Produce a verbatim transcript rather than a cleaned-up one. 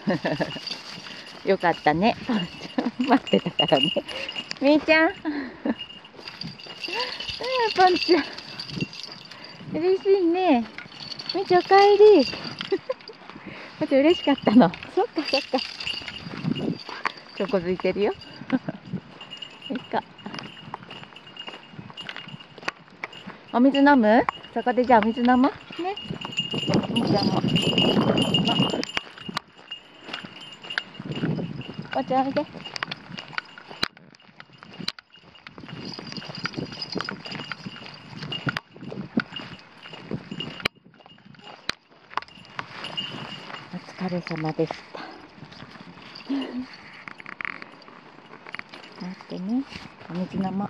よかったね。待ってたからね。みーちゃん。ポンちゃん。嬉しいね。みーちゃんおかえり。ポンちゃん嬉しかったの。そっかそっか。チョコづいてるよ。いいか。お水飲む？そこでじゃあお水飲もう。ね。みーちゃんも。ポンちゃんおいで。お疲れ様でした。待ってね。お水飲もう。